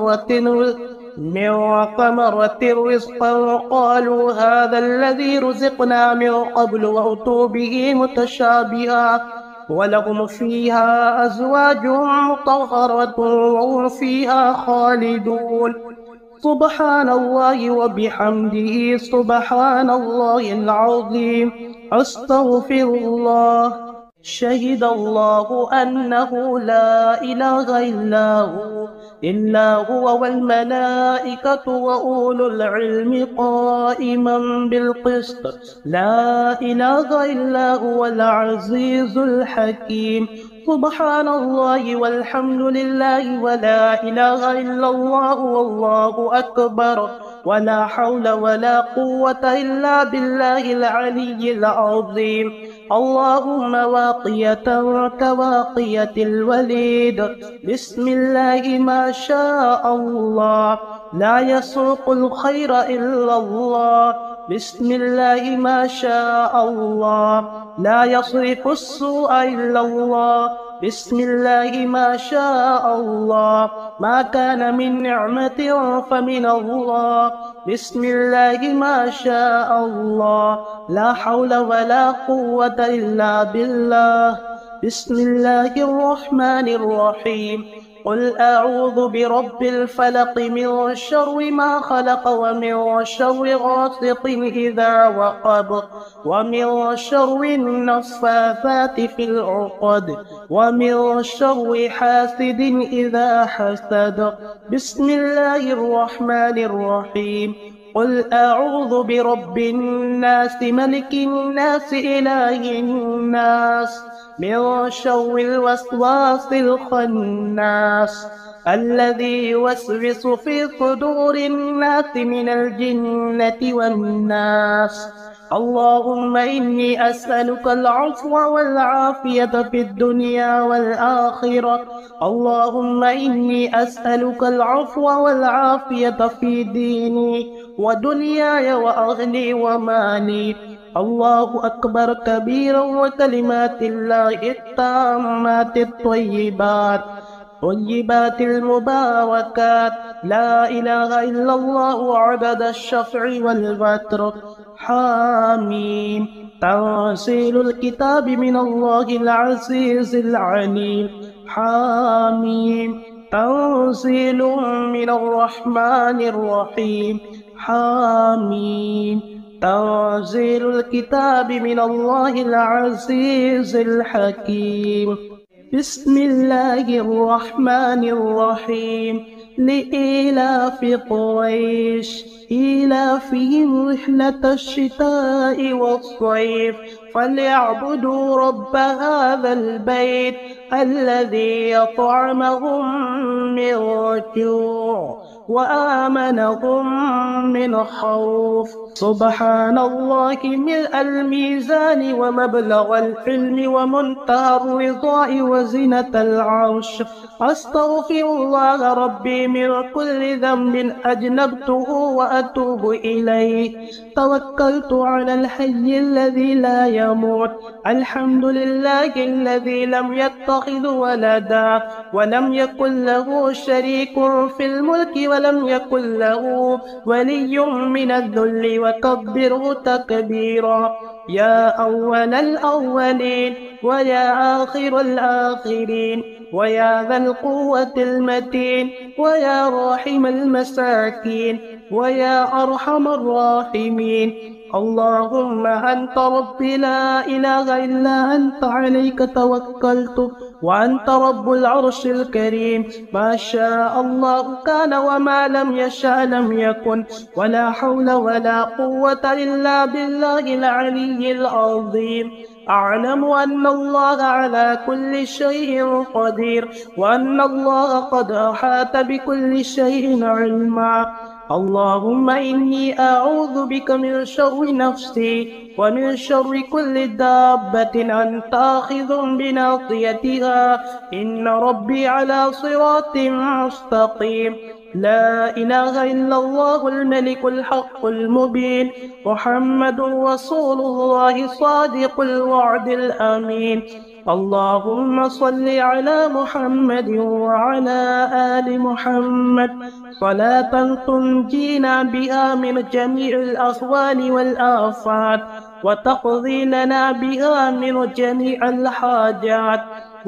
ثمرة رزقا قالوا هذا الذي رزقنا من قبل وأتوا به متشابها ولهم فيها أزواج مطهرة وهم فيها خالدون سبحان الله وبحمده سبحان الله العظيم أستغفر الله شهد الله أنه لا إله إلا هو والملائكة وأولو العلم قائما بالقسط لا إله إلا هو العزيز الحكيم سبحان الله والحمد لله ولا إله إلا الله والله أكبر ولا حول ولا قوة إلا بالله العلي العظيم اللهم واقية كواقية الوليد بسم الله ما شاء الله لا يسوق الخير إلا الله بسم الله ما شاء الله لا يصرف السوء إلا الله بسم الله ما شاء الله ما كان من نعمة فمن الله بسم الله ما شاء الله لا حول ولا قوة إلا بالله بسم الله الرحمن الرحيم قل أعوذ برب الفلق من شر ما خلق ومن شر غاسق إذا وقب ومن شر النفاثات في العقد ومن شر حاسد إذا حسد. بسم الله الرحمن الرحيم. قل أعوذ برب الناس ملك الناس إله الناس من شر الوسواس الخناس الذي يوسوس في صدور الناس من الجنة والناس. اللهم إني أسألك العفو والعافية في الدنيا والآخرة. اللهم إني أسألك العفو والعافية في ديني ودنياي وأهلي ومالي. الله أكبر كبيرا وكلمات الله التامات الطيبات المباركات لا إله إلا الله عدد الشفع والوتر. حاميم. تنزيل الكتاب من الله العزيز العليم. حاميم. تنزيل من الرحمن الرحيم. حاميم. تنزيل الكتاب من الله العزيز الحكيم. بسم الله الرحمن الرحيم. لإيلاف قريش إيلافهم رحلة الشتاء والصيف فليعبدوا رب هذا البيت الذي يطعمهم من جوع وآمنهم من خوف. سبحان الله ملء الميزان ومبلغ العلم ومنتهى الرضا وزنة العرش. أستغفر الله ربي من كل ذنب أجنبته وأتوب إليه. توكلت على الحي الذي لا يموت. الحمد لله الذي لم يتخذ ولدا ولم يكن له شريك في الملك ولم يكن له ولي من الذل وكبره تكبيرا. يا أول الأولين ويا آخر الآخرين ويا ذا القوة المتين ويا راحم المساكين ويا أرحم الراحمين. اللهم أنت ربي لا إله إلا أنت عليك توكلت وأنت رب العرش الكريم. ما شاء الله كان وما لم يشأ لم يكن ولا حول ولا قوة إلا بالله العلي العظيم. أعلم أن الله على كل شيء قدير وأن الله قد أحاط بكل شيء علما. اللهم إني أعوذ بك من شر نفسي ومن شر كل دابة أنت آخذ بناصيتها إن ربي على صراط مستقيم. لا إله إلا الله الملك الحق المبين محمد رسول الله صادق الوعد الأمين. اللهم صل على محمد وعلى آل محمد صلاة تنجينا بها من جميع الأهوال والآفات وتقضي لنا بها من جميع الحاجات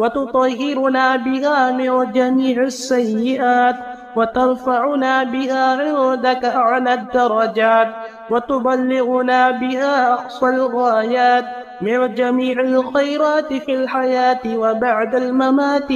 وتطهرنا بها من جميع السيئات وترفعنا بها عندك أعلى الدرجات وتبلغنا بها أقصى الغايات من جميع الخيرات في الحياة وبعد الممات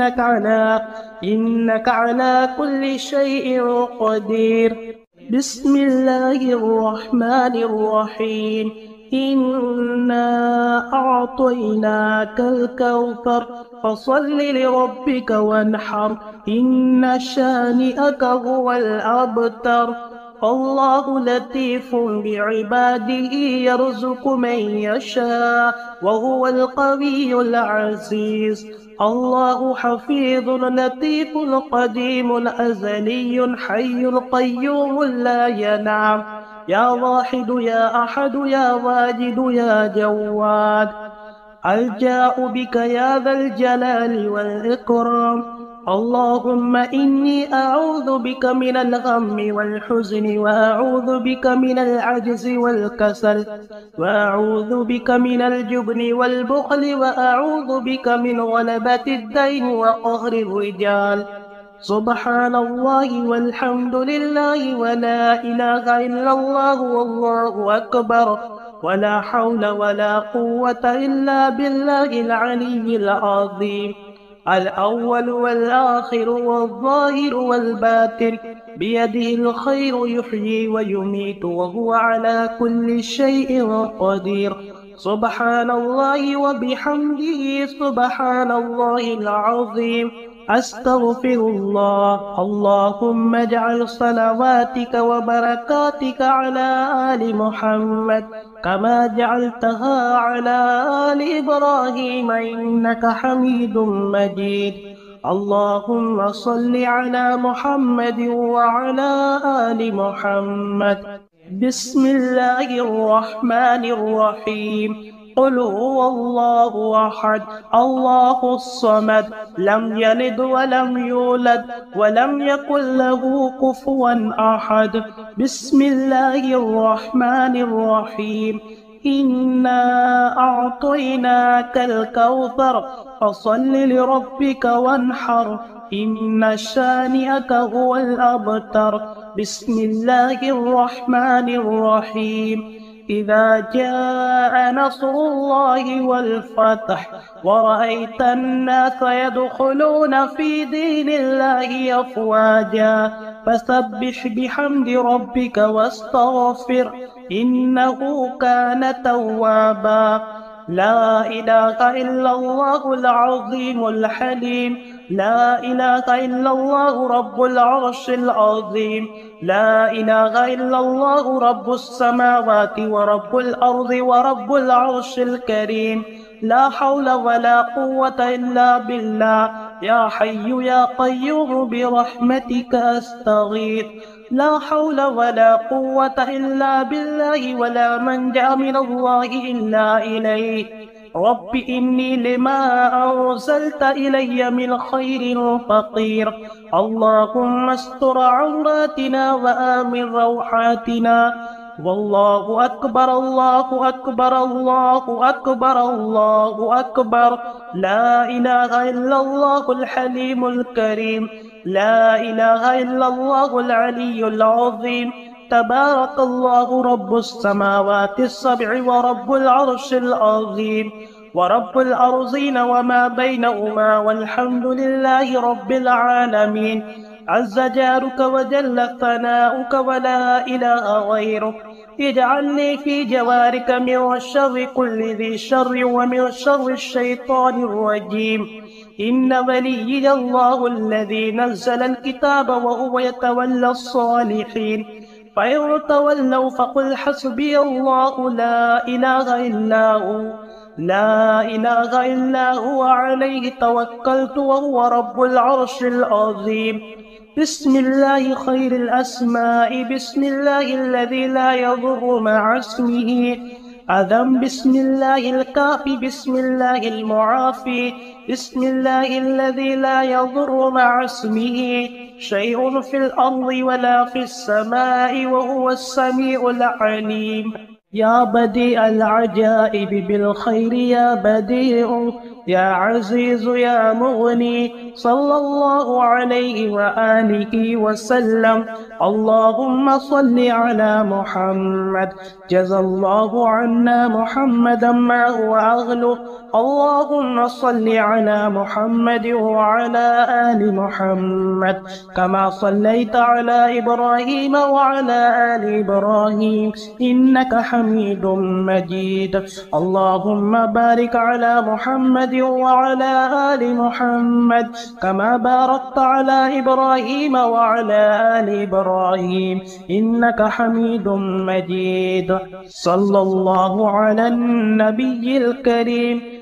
إنك على كل شيء قدير. بسم الله الرحمن الرحيم. إنا أعطيناك الكوثر فصل لربك وانحر إن شانئك هو الأبتر. الله لطيف بعباده يرزق من يشاء وهو القوي العزيز. الله حفيظ لطيف قديم أزلي حي قيوم لا ينام. يا واحد يا أحد يا واجد يا جواد. ألجأ بك يا ذا الجلال والإكرام. اللهم إني أعوذ بك من الغم والحزن، وأعوذ بك من العجز والكسل، وأعوذ بك من الجبن والبخل، وأعوذ بك من غلبة الدين وقهر الرجال. سبحان الله والحمد لله ولا إله إلا الله والله أكبر، ولا حول ولا قوة إلا بالله العلي العظيم. الأول والآخر والظاهر والباطن، بيده الخير يحيي ويميت وهو على كل شيء قدير. سبحان الله وبحمده سبحان الله العظيم. أستغفر الله. اللهم اجعل صلواتك وبركاتك على آل محمد كما جعلتها على آل إبراهيم إنك حميد مجيد. اللهم صل على محمد وعلى آل محمد. بسم الله الرحمن الرحيم. قل هو الله أحد الله الصمد لم يلد ولم يولد ولم يكن له كفوا أحد. بسم الله الرحمن الرحيم. إنا أعطيناك الكوثر فصل لربك وانحر إن شانئك هو الأبتر. بسم الله الرحمن الرحيم. إذا جاء نصر الله والفتح ورأيت الناس يدخلون في دين الله أفواجا فسبح بحمد ربك واستغفر إنه كان توابا. لا إله إلا الله العظيم الحليم. لا إله إلا الله رب العرش العظيم. لا إله إلا الله رب السماوات ورب الأرض ورب العرش الكريم. لا حول ولا قوة إلا بالله. يا حي يا قيوم برحمتك أستغيث. لا حول ولا قوة إلا بالله ولا منجأ من الله إلا إليه. رب إني لما أرسلت إلي من خير فقير. اللهم استر عوراتنا وآمن روحاتنا. والله أكبر الله أكبر الله أكبر الله أكبر. لا إله إلا الله الحليم الكريم. لا إله إلا الله العلي العظيم. تبارك الله رب السماوات السبع ورب العرش العظيم ورب الأرضين وما بينهما والحمد لله رب العالمين. عز جارك وجل ثناؤك ولا إله غيرك. اجعلني في جوارك من شر كل ذي شر ومن شر الشيطان الرجيم. إن وليي الله الذي نزل الكتاب وهو يتولى الصالحين. فإن تولوا فقل حسبي الله لا إله إلا هو. لا إله إلا هو عليه توكلت وهو رب العرش العظيم. بسم الله خير الأسماء. بسم الله الذي لا يضر مع اسمه أذى. بسم الله الكافي. بسم الله المعافي. بسم الله الذي لا يضر مع اسمه شيء في الأرض ولا في السماء وهو السميع العليم. يا بديع العجائب بالخير يا بديع يا عزيز يا مغني صلى الله عليه وآله وسلم. اللهم صل على محمد. جزى الله عنا محمدا ما هو أهله. اللهم صل على محمد وعلى آل محمد كما صليت على إبراهيم وعلى آل إبراهيم إنك حميد مجيد. اللهم بارك على محمد وعلى آل محمد كما باركت على إبراهيم وعلى آل إبراهيم إنك حميد مجيد. صلى الله على النبي الكريم.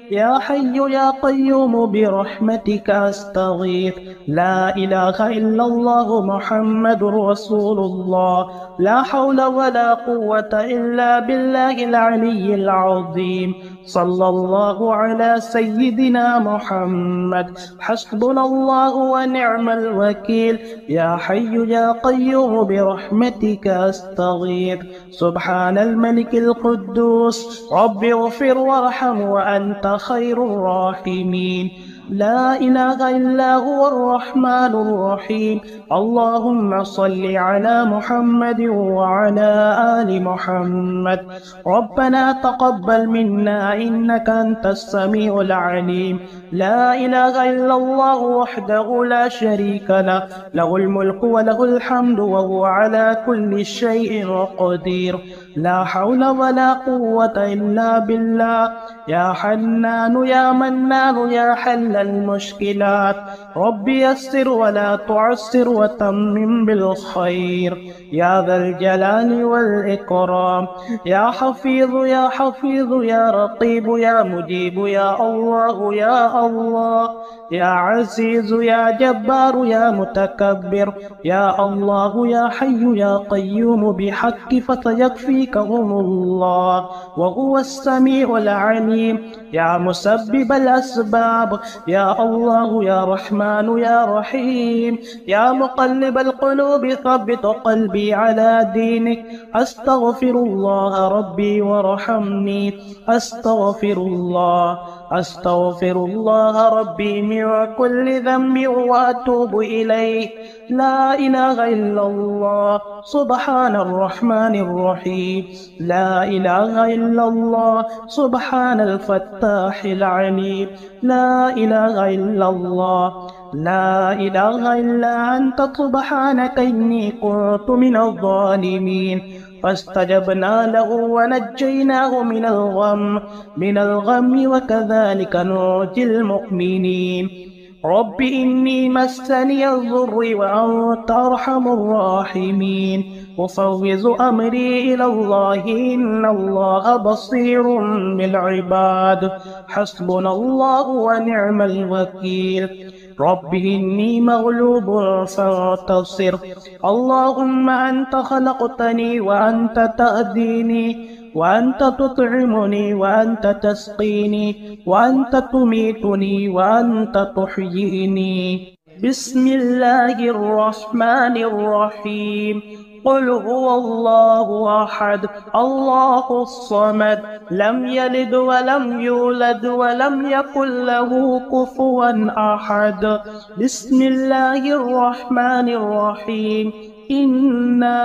يا حي يا قيوم برحمتك أستغيث. لا إله إلا الله محمد رسول الله. لا حول ولا قوة إلا بالله العلي العظيم. صلى الله على سيدنا محمد. حسبنا الله ونعم الوكيل. يا حي يا قيوم برحمتك أستغيث. سبحان الملك القدوس رب اغفر وارحم وأنت خير الراحمين. لا إله إلا هو الرحمن الرحيم. اللهم صل على محمد وعلى آل محمد. ربنا تقبل منا إنك أنت السميع العليم. لا إله إلا الله وحده لا شريك له. له الملك وله الحمد وهو على كل شيء قدير. لا حول ولا قوة إلا بالله. يا حنان يا منان يا حل المشكلات. رب يسر ولا تعسر وتمم بالخير. يا ذا الجلال والإكرام. يا حفيظ يا حفيظ يا رقيب يا مجيب يا الله يا الله. يا عزيز يا جبار يا متكبر. يا الله يا حي يا قيوم بحق فسيكفيكهم الله وهو السميع العليم. يا مسبب الأسباب. يا الله يا رحمن يا رحيم. يا مقلب القلوب ثبت قلبي على دينك. أستغفر الله ربي وارحمني. أستغفر الله ربي من كل ذنب وأتوب إليه. لا إله إلا الله. سبحان الرحمن الرحيم. لا إله إلا الله. سبحان الفتاح العليم. لا إله إلا الله. لا إله إلا أنت سبحانك إني كنت من الظالمين. فاستجبنا له ونجيناه من الغم وكذلك ننجي المؤمنين. رب إني مسني الضر وأنت أرحم الراحمين. أفوض أمري إلى الله إن الله بصير بالعباد. حسبنا الله ونعم الوكيل. رب إني مغلوب فانتصر. اللهم أنت خلقتني وأنت تهديني وأنت تطعمني وأنت تسقيني وأنت تميتني وأنت تحييني. بسم الله الرحمن الرحيم. قل هو الله أحد الله الصمد لم يلد ولم يولد ولم يكن له كفوا أحد. بسم الله الرحمن الرحيم. إنا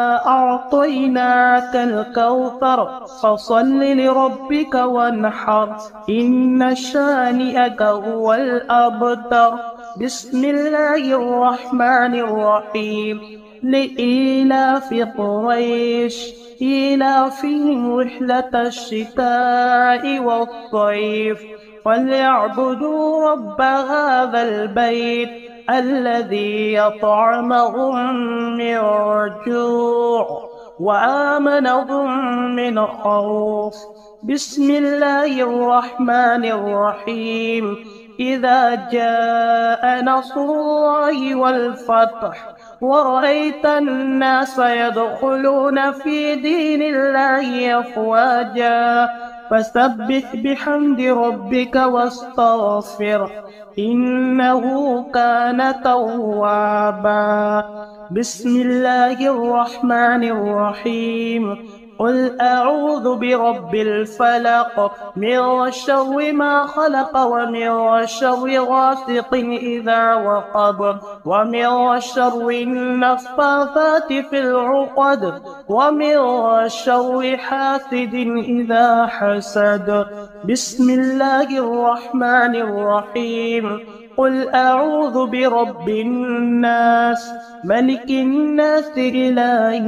أعطيناك الكوثر فصل لربك وانحر إن شانئك هو الأبتر. بسم الله الرحمن الرحيم. لإيلاف قريش إيلافهم رحلة الشتاء والصيف فليعبدوا رب هذا البيت الذي يطعمهم من جوع وآمنهم من خوف. بسم الله الرحمن الرحيم. إذا جاء نصر الله والفتح ورأيت الناس يدخلون في دين الله أفواجا فسبح بحمد ربك واستغفره إنه كان توابا. بسم الله الرحمن الرحيم. قل أعوذ برب الفلق من شر ما خلق ومن شر غاسق إذا وقب ومن شر النفاثات في العقد ومن شر حاسد إذا حسد. بسم الله الرحمن الرحيم. قل أعوذ برب الناس ملك الناس إله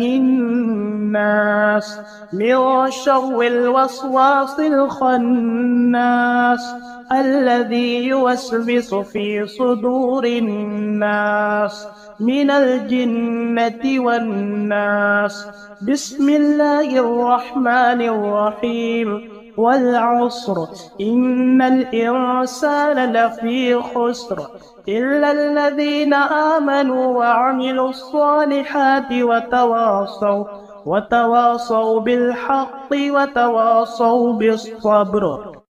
الناس من شر الوسواس الخناس الذي يوسوس في صدور الناس من الجنة والناس. بسم الله الرحمن الرحيم. والعصر إن الإنسان لفي خسر إلا الذين آمنوا وعملوا الصالحات وتواصوا بالحق وتواصوا بالصبر.